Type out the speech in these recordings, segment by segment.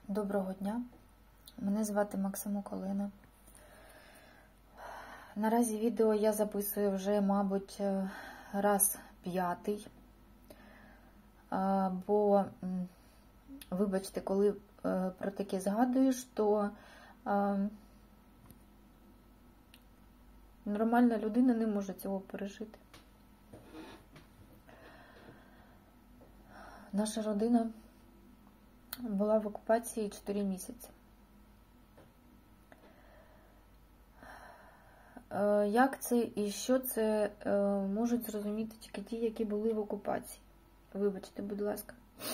Доброго дня, мене звати Максимок Олена. Наразі відео я записую вже, мабуть, раз 5, бо, вибачте, коли про таке згадуєш, то нормальна людина не може цього пережити. Наша родина була в окупації 4 місяці. Як це і що це можуть зрозуміти тільки ті, які були в окупації? Вибачте, будь ласка.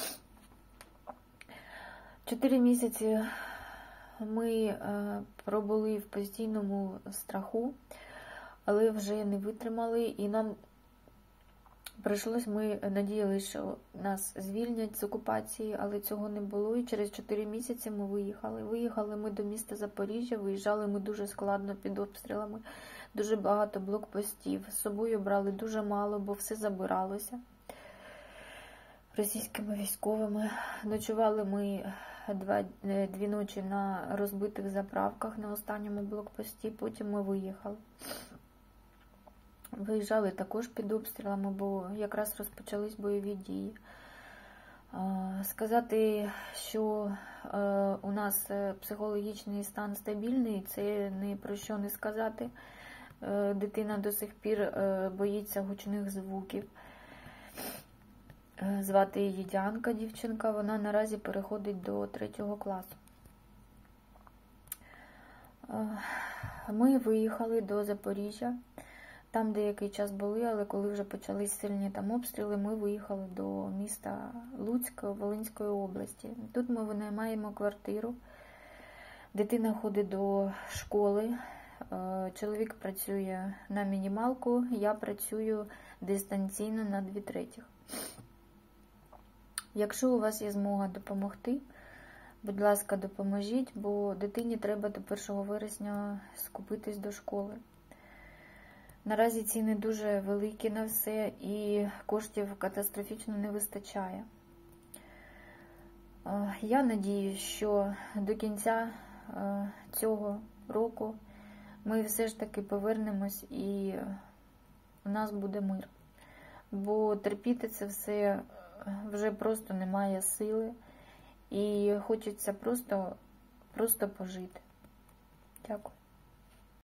4 місяці ми пробули в постійному страху, але вже не витримали, і нам прийшлось, ми надіялися, що нас звільнять з окупації, але цього не було. І через 4 місяці ми виїхали. Виїхали ми до міста Запоріжжя, виїжджали ми дуже складно під обстрілами, дуже багато блокпостів. З собою брали дуже мало, бо все забиралося російськими військовими. Ночували ми 2 ночі на розбитих заправках на останньому блокпості, потім ми виїхали. Виїжджали також під обстрілами, бо якраз розпочались бойові дії. Сказати, що у нас психологічний стан стабільний, це ні про що не сказати. Дитина до сих пір боїться гучних звуків. Звати її Діанка, дівчинка, вона наразі переходить до 3 класу. Ми виїхали до Запоріжжя. Там деякий час були, але коли вже почались сильні там обстріли, ми виїхали до міста Луцьк Волинської області. Тут ми винаймаємо квартиру. Дитина ходить до школи. Чоловік працює на мінімалку, я працюю дистанційно на 2/3. Якщо у вас є змога допомогти, будь ласка, допоможіть, бо дитині треба до 1 вересня скупитись до школи. Наразі ціни дуже великі на все і коштів катастрофічно не вистачає. Я надіюсь, що до кінця цього року ми все ж таки повернемось і у нас буде мир. Бо терпіти це все вже просто немає сили і хочеться просто пожити. Дякую.